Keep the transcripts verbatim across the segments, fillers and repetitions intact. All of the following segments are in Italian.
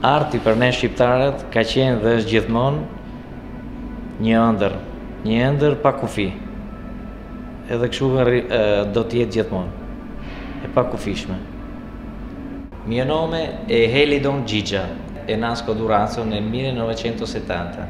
Arti për ne shqiptarët ka qenë dhe është gjithmonë një ëndër, një ëndër pa kufi. Edhe kështu do të jetë gjithmonë, e pa kufishme. Mio nome è Helidon Gigia e nasco a Durazzo nel millenovecentosettanta.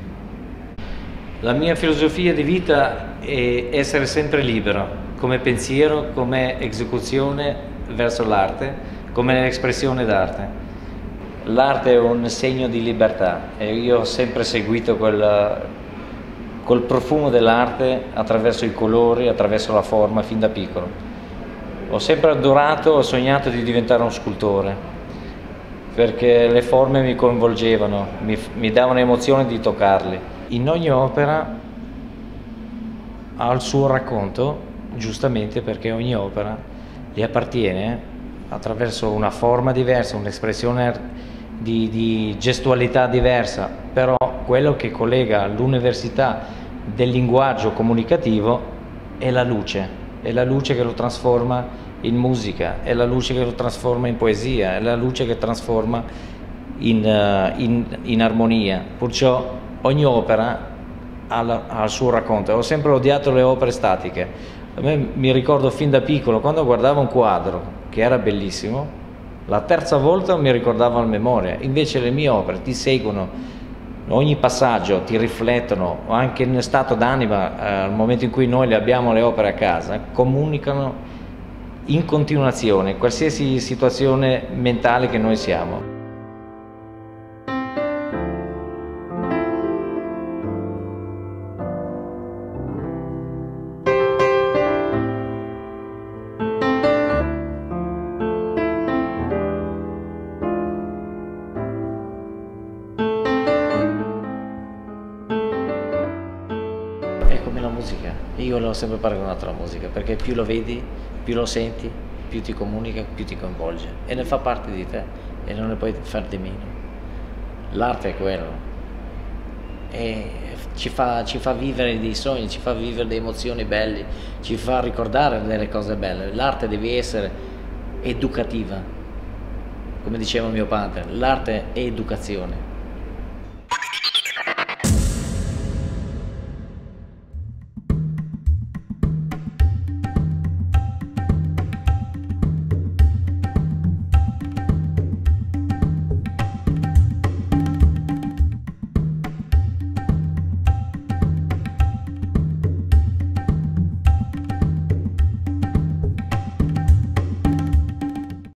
La mia filosofia di vita è essere sempre libero, come pensiero, come esecuzione verso l'arte, come espressione d'arte. L'arte è un segno di libertà e io ho sempre seguito quel, quel profumo dell'arte attraverso i colori, attraverso la forma, fin da piccolo. Ho sempre adorato, ho sognato di diventare uno scultore, perché le forme mi coinvolgevano, mi, mi davano emozione di toccarli. In ogni opera ha il suo racconto, giustamente perché ogni opera gli appartiene attraverso una forma diversa, un'espressione di, di gestualità diversa, però quello che collega l'università del linguaggio comunicativo è la luce, è la luce che lo trasforma in musica, è la luce che lo trasforma in poesia, è la luce che trasforma in, uh, in, in armonia. Perciò ogni opera ha, la, ha il suo racconto. Ho sempre odiato le opere statiche. A me mi ricordo fin da piccolo, quando guardavo un quadro che era bellissimo, la terza volta mi ricordavo a memoria. Invece le mie opere ti seguono, ogni passaggio ti riflettono, anche in stato d'anima, eh, al momento in cui noi le abbiamo le opere a casa, comunicano in continuazione, qualsiasi situazione mentale che noi siamo. È come la musica, io l'ho sempre paragonato alla musica, perché più lo vedi, più lo senti, più ti comunica, più ti coinvolge e ne fa parte di te e non ne puoi far di meno. L'arte è quello, e ci fa, ci fa vivere dei sogni, ci fa vivere delle emozioni belle, ci fa ricordare delle cose belle. L'arte deve essere educativa, come diceva mio padre, l'arte è educazione.